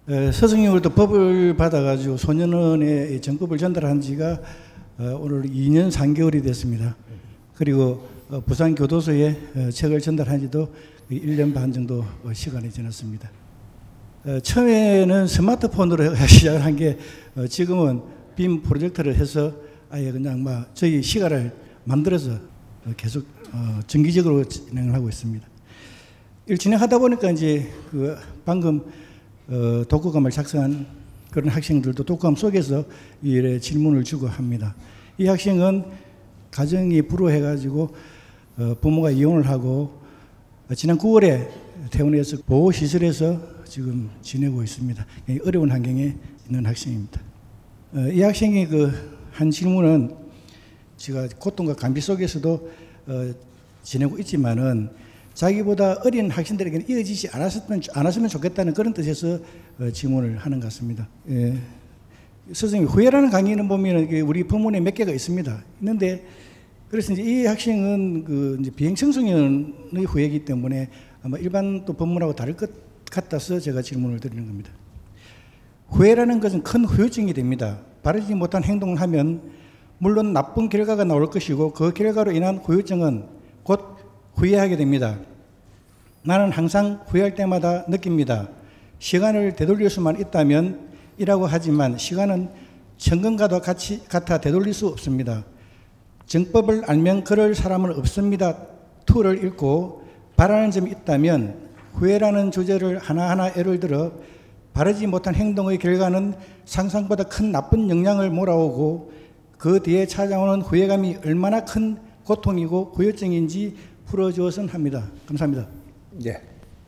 서승님으로부터 법을 받아가지고 소년원에 정법을 전달한 지가 오늘 2년 3개월이 됐습니다. 그리고 부산교도소에 책을 전달한 지도 1년 반 정도 시간이 지났습니다. 처음에는 스마트폰으로 시작을 한 게 지금은 빔 프로젝터를 해서 아예 그냥 막 저희 시간을 만들어서 계속 정기적으로 진행을 하고 있습니다. 이를 진행하다 보니까 이제 그 방금 독후감을 작성한 그런 학생들도 독후감 속에서 이 일에 질문을 주고 합니다. 이 학생은 가정이 불우해가지고 부모가 이혼을 하고 지난 9월에 퇴원해서 보호시설에서 지금 지내고 있습니다. 어려운 환경에 있는 학생입니다. 이 학생이 그 한 질문은 제가 고통과 감비 속에서도 지내고 있지만은 자기보다 어린 학생들에게는 이어지지 않았으면 좋겠다는 그런 뜻에서 질문을 하는 것 같습니다. 예. 선생님, 후회라는 강의는 보면 우리 법문에 몇 개가 있습니다. 있는데, 그래서 이제 이 학생은 그 이제 비행청소년의 후회이기 때문에 아마 일반 또 법문하고 다를 것 같아서 제가 질문을 드리는 겁니다. 후회라는 것은 큰 후유증이 됩니다. 바르지 못한 행동을 하면 물론 나쁜 결과가 나올 것이고 그 결과로 인한 후유증은 곧 후회하게 됩니다. 나는 항상 후회할 때마다 느낍니다. 시간을 되돌릴 수만 있다면 이라고 하지만 시간은 천근과도 같아 되돌릴 수 없습니다. 정법을 알면 그럴 사람은 없습니다. 2를 읽고 바라는 점이 있다면 후회라는 주제를 하나하나 예를 들어 바르지 못한 행동의 결과는 상상보다 큰 나쁜 영향을 몰아오고 그 뒤에 찾아오는 후회감이 얼마나 큰 고통이고 후유증인지 풀어주었으면 합니다. 감사합니다. 네.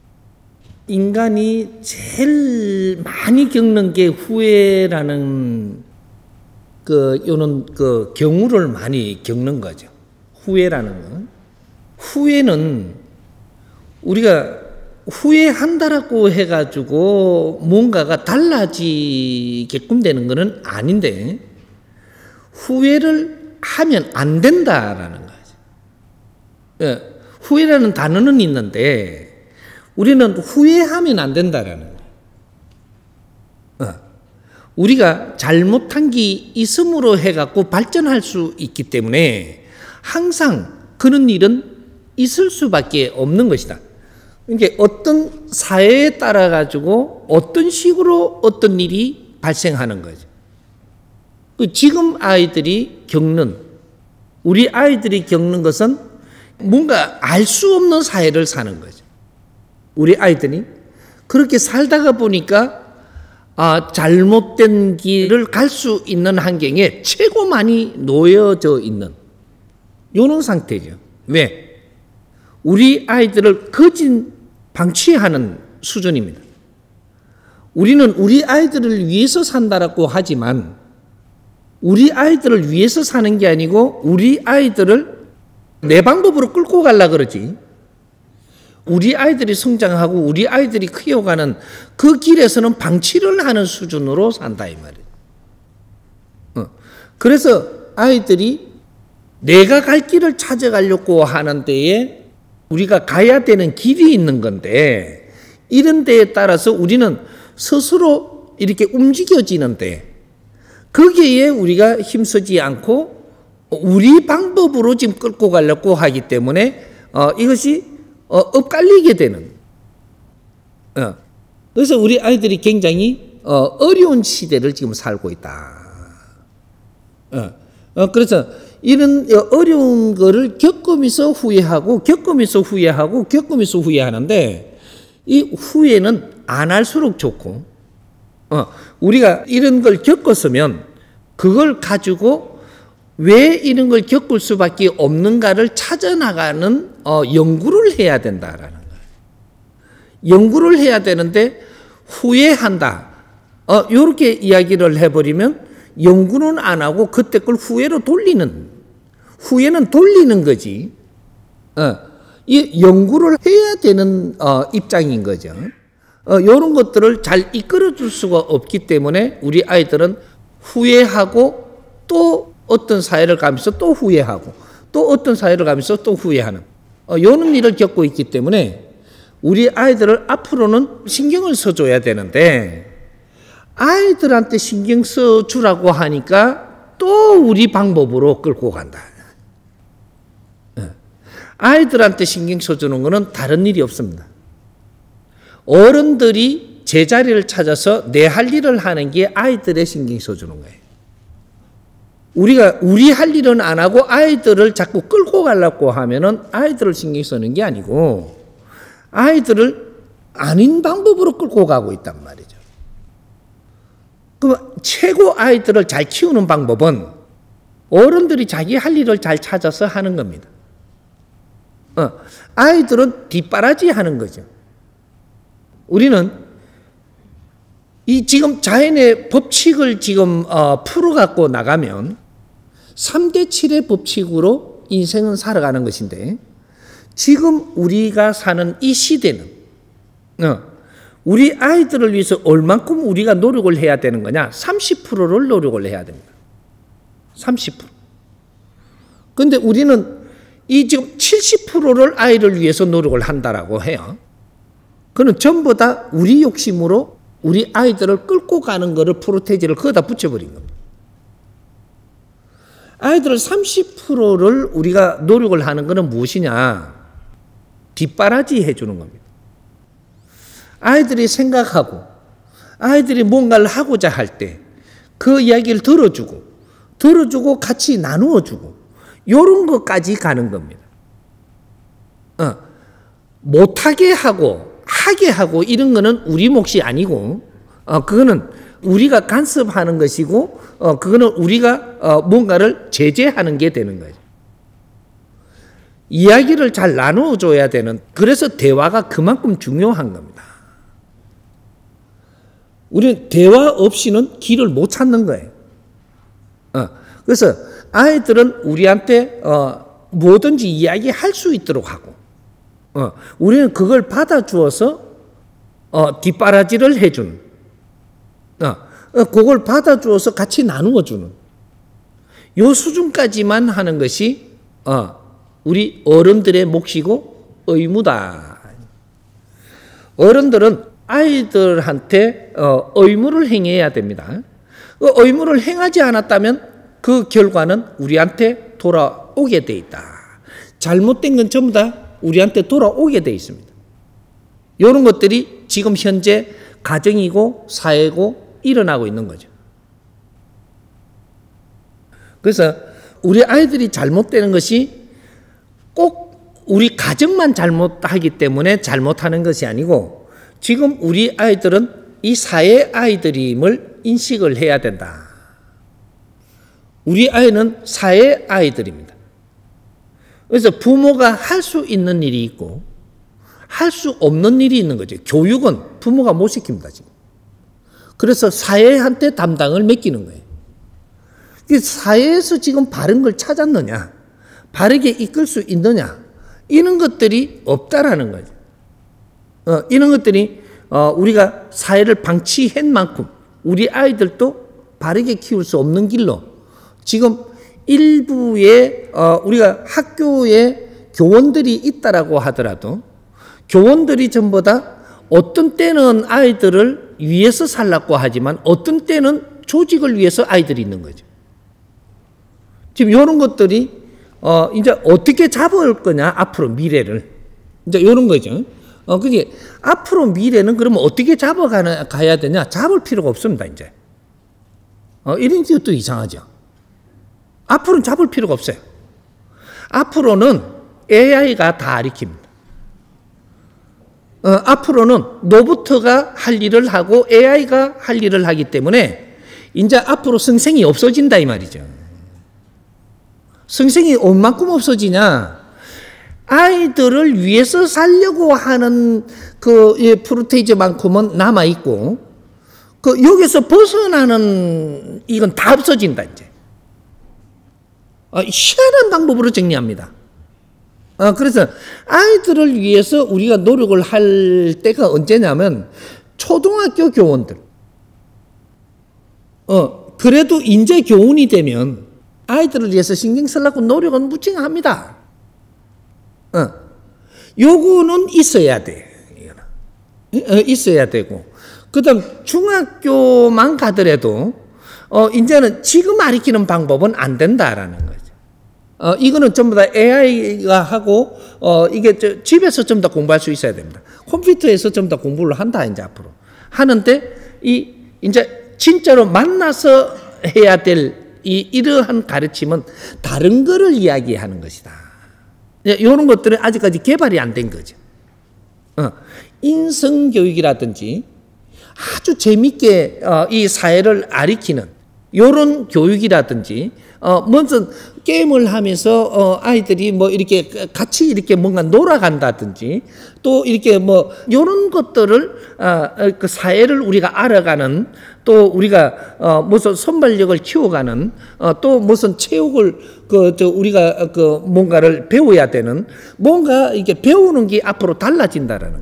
인간이 제일 많이 겪는 게 후회라는 요는 경우를 많이 겪는 거죠. 후회라는 건. 후회는 우리가 후회한다라고 해가지고 뭔가가 달라지게끔 되는 것은 아닌데 후회를 하면 안 된다라는 거죠. 예, 후회라는 단어는 있는데 우리는 후회하면 안 된다라는 거예요. 우리가 잘못한 게 있음으로 해갖고 발전할 수 있기 때문에 항상 그런 일은 있을 수밖에 없는 것이다. 이게 어떤 사회에 따라 가지고 어떤 식으로 어떤 일이 발생하는 거죠. 지금 우리 아이들이 겪는 것은 뭔가 알 수 없는 사회를 사는 거죠. 우리 아이들이 그렇게 살다가 보니까 잘못된 길을 갈 수 있는 환경에 최고 많이 놓여져 있는 이런 상태죠. 왜? 우리 아이들을 거진 방치하는 수준입니다. 우리는 우리 아이들을 위해서 산다라고 하지만 우리 아이들을 위해서 사는 게 아니고 우리 아이들을 내 방법으로 끌고 가려고 그러지. 우리 아이들이 성장하고 우리 아이들이 키워가는 그 길에서는 방치를 하는 수준으로 산다 이 말이에요. 그래서 아이들이 내가 갈 길을 찾아가려고 하는 데에 우리가 가야 되는 길이 있는 건데 이런 데에 따라서 우리는 스스로 이렇게 움직여지는데 거기에 우리가 힘쓰지 않고 우리 방법으로 지금 끌고 가려고 하기 때문에 이것이 엇갈리게 되는. 그래서 우리 아이들이 굉장히 어려운 시대를 지금 살고 있다. 그래서 이런 어려운 거를 겪으면서 후회하고 겪으면서 후회하고 겪으면서 후회하는데 이 후회는 안 할수록 좋고 우리가 이런 걸 겪었으면 그걸 가지고 왜 이런 걸 겪을 수밖에 없는가를 찾아나가는 연구를 해야 된다라는 거예요. 연구를 해야 되는데 후회한다. 이렇게 이야기를 해버리면 연구는 안 하고 그때 걸 후회는 돌리는 거지. 이 연구를 해야 되는 입장인 거죠. 이런 것들을 잘 이끌어 줄 수가 없기 때문에 우리 아이들은 후회하고 또 어떤 사회를 가면서 또 후회하고 또 어떤 사회를 가면서 또 후회하는 이런 일을 겪고 있기 때문에 우리 아이들을 앞으로는 신경을 써줘야 되는데 아이들한테 신경 써주라고 하니까 또 우리 방법으로 끌고 간다. 아이들한테 신경 써주는 것은 다른 일이 없습니다. 어른들이 제자리를 찾아서 내 할 일을 하는 게 아이들의 신경 써주는 거예요. 우리가 우리 할 일은 안 하고 아이들을 자꾸 끌고 가려고 하면은 아이들을 신경 쓰는 게 아니고 아이들을 아닌 방법으로 끌고 가고 있단 말이죠. 그럼 최고 아이들을 잘 키우는 방법은 어른들이 자기 할 일을 잘 찾아서 하는 겁니다. 아이들은 뒷바라지 하는 거죠. 우리는 이 지금 자연의 법칙을 지금 풀어갖고 나가면 3대 7의 법칙으로 인생은 살아가는 것인데 지금 우리가 사는 이 시대는 우리 아이들을 위해서 얼만큼 우리가 노력을 해야 되는 거냐? 30%를 노력을 해야 됩니다. 30%. 그런데 우리는 이 지금 70%를 아이를 위해서 노력을 한다라고 해요. 그는 전부 다 우리 욕심으로 우리 아이들을 끌고 가는 거를 프로테지를 거기다 붙여버린 겁니다. 아이들을 30%를 우리가 노력을 하는 것은 무엇이냐? 뒷바라지 해주는 겁니다. 아이들이 생각하고 아이들이 뭔가를 하고자 할 때 그 이야기를 들어주고 같이 나누어주고 이런 것까지 가는 겁니다. 못하게 하고 하게 하고 이런 거는 우리 몫이 아니고 그거는 우리가 간섭하는 것이고 그거는 우리가 뭔가를 제재하는 게 되는 거예요. 이야기를 잘 나누어줘야 되는, 그래서 대화가 그만큼 중요한 겁니다. 우리는 대화 없이는 길을 못 찾는 거예요. 그래서 아이들은 우리한테 뭐든지 이야기할 수 있도록 하고 우리는 그걸 받아주어서 뒷바라지를 해주는, 그걸 받아주어서 같이 나누어주는 요 수준까지만 하는 것이 우리 어른들의 몫이고 의무다. 어른들은 아이들한테 의무를 행해야 됩니다. 그 의무를 행하지 않았다면 그 결과는 우리한테 돌아오게 돼 있다. 잘못된 건 전부 다 우리한테 돌아오게 돼 있습니다. 이런 것들이 지금 현재 가정이고 사회고 일어나고 있는 거죠. 그래서 우리 아이들이 잘못되는 것이 꼭 우리 가정만 잘못하기 때문에 잘못하는 것이 아니고 지금 우리 아이들은 이 사회 아이들임을 인식을 해야 된다. 우리 아이는 사회 아이들입니다. 그래서 부모가 할 수 있는 일이 있고 할 수 없는 일이 있는 거죠. 교육은 부모가 못 시킵니다, 지금. 그래서 사회한테 담당을 맡기는 거예요. 사회에서 지금 바른 걸 찾았느냐, 바르게 이끌 수 있느냐, 이런 것들이 없다라는 거죠. 이런 것들이 우리가 사회를 방치한 만큼 우리 아이들도 바르게 키울 수 없는 길로 지금 일부의 우리가 학교에 교원들이 있다라고 하더라도 교원들이 전부 다 어떤 때는 아이들을 위해서 살라고 하지만 어떤 때는 조직을 위해서 아이들이 있는 거죠. 지금 이런 것들이 이제 어떻게 잡을 거냐, 앞으로 미래를. 이제 이런 거죠. 그게 앞으로 미래는 그러면 어떻게 가야 되냐? 잡을 필요가 없습니다, 이제. 이런 것도 이상하죠. 앞으로는 잡을 필요가 없어요. 앞으로는 AI가 다 가리킵니다. 앞으로는 로봇가 할 일을 하고 AI가 할 일을 하기 때문에 이제 앞으로 성생이 없어진다 이 말이죠. 성생이 얼만큼 없어지냐? 아이들을 위해서 살려고 하는 그 프로테이즈만큼은 남아 있고 여기서 벗어나는 이건 다 없어진다 이제. 희한한 방법으로 정리합니다. 그래서 아이들을 위해서 우리가 노력을 할 때가 언제냐면 초등학교 교원들. 그래도 인재 교원이 되면 아이들을 위해서 신경 쓰려고 노력은 무징합니다. 요거는 있어야 돼. 있어야 되고 그다음 중학교만 가더라도 이제는 지금 가르치는 방법은 안 된다라는 거죠. 이거는 전부 다 AI가 하고 이게 집에서 좀 더 공부할 수 있어야 됩니다. 컴퓨터에서 좀 더 공부를 한다 이제 앞으로 하는데 이제 진짜로 만나서 해야 될 이러한 가르침은 다른 거를 이야기하는 것이다. 이런 것들은 아직까지 개발이 안 된 거죠. 인성교육이라든지 아주 재밌게 이 사회를 가리키는 이런 교육이라든지 무슨 게임을 하면서 아이들이 뭐 이렇게 같이 이렇게 뭔가 놀아간다든지 또 이렇게 뭐 이런 것들을 그 사회를 우리가 알아가는 또 우리가 무슨 선발력을 키워가는 또 무슨 체육을 우리가 뭔가를 배워야 되는 뭔가 이게 배우는 게 앞으로 달라진다라는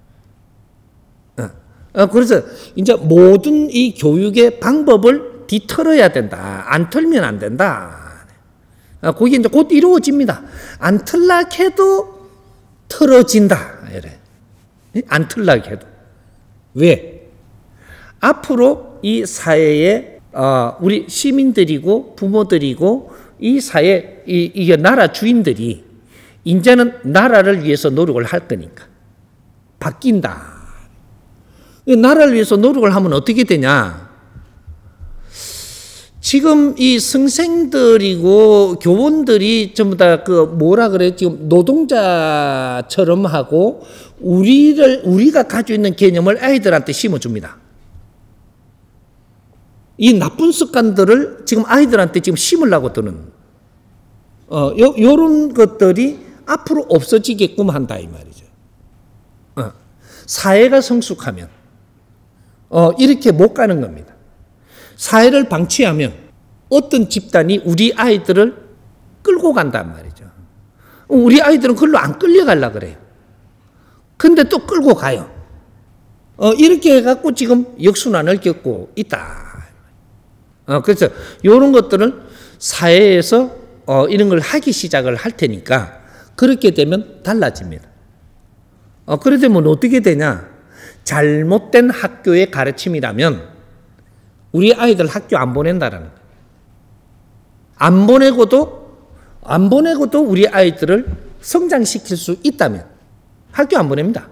거예요. 그래서 이제 모든 이 교육의 방법을 뒤틀어야 된다. 안 틀면 안 된다. 그게 이제 곧 이루어집니다. 안 틀락 해도 틀어진다. 이래. 안 틀락 해도. 왜? 앞으로 이 사회에 우리 시민들이고 부모들이고 이 사회 이게 나라 주인들이 이제는 나라를 위해서 노력을 할 거니까 바뀐다. 나라를 위해서 노력을 하면 어떻게 되냐? 지금 이 선생들이고 교원들이 전부 다 뭐라 그래? 지금 노동자처럼 하고 우리가 가지고 있는 개념을 아이들한테 심어줍니다. 이 나쁜 습관들을 지금 아이들한테 지금 심으려고 드는 요런 것들이 앞으로 없어지게끔 한다 이 말이죠. 사회가 성숙하면 이렇게 못 가는 겁니다. 사회를 방치하면 어떤 집단이 우리 아이들을 끌고 간단 말이죠. 우리 아이들은 그걸로 안 끌려가려고 그래요. 근데 또 끌고 가요. 이렇게 해갖고 지금 역순환을 겪고 있다. 그래서 이런 것들은 사회에서 이런 걸 하기 시작을 할 테니까 그렇게 되면 달라집니다. 그렇게 되면 어떻게 되냐? 잘못된 학교의 가르침이라면 우리 아이들 학교 안 보낸다라는 거예요. 안 보내고도 우리 아이들을 성장시킬 수 있다면 학교 안 보냅니다.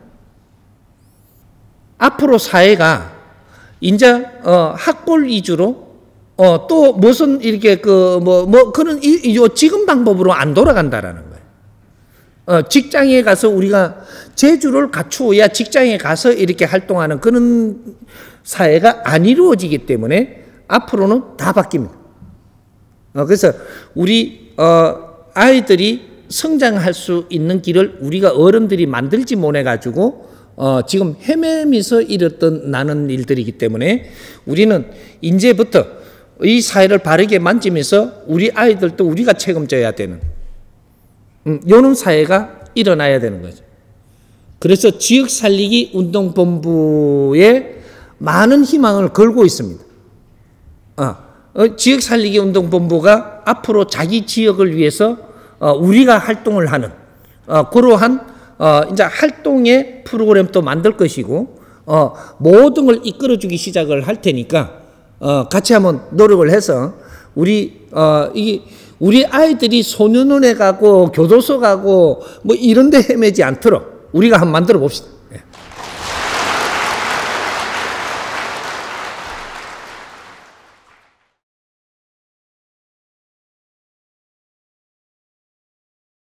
앞으로 사회가 이제 학벌 위주로 또 무슨 이렇게 그런 지금 방법으로 안 돌아간다라는 거예요. 직장에 가서 우리가 재주를 갖추어야 직장에 가서 이렇게 활동하는 그런 사회가 안 이루어지기 때문에 앞으로는 다 바뀝니다. 그래서 우리 아이들이 성장할 수 있는 길을 우리가 어른들이 만들지 못해가지고 지금 헤매면서 이랬던 나는 일들이기 때문에 우리는 이제부터 이 사회를 바르게 만지면서 우리 아이들도 우리가 책임져야 되는 이런 사회가 일어나야 되는 거죠. 그래서 지역살리기 운동본부에 많은 희망을 걸고 있습니다. 지역살리기 운동본부가 앞으로 자기 지역을 위해서 우리가 활동을 하는 그러한 이제 활동의 프로그램도 만들 것이고 모든 걸 이끌어주기 시작을 할 테니까 같이 한번 노력을 해서 우리 아이들이 소년원에 가고 교도소 가고 뭐 이런 데 헤매지 않도록 우리가 한번 만들어 봅시다.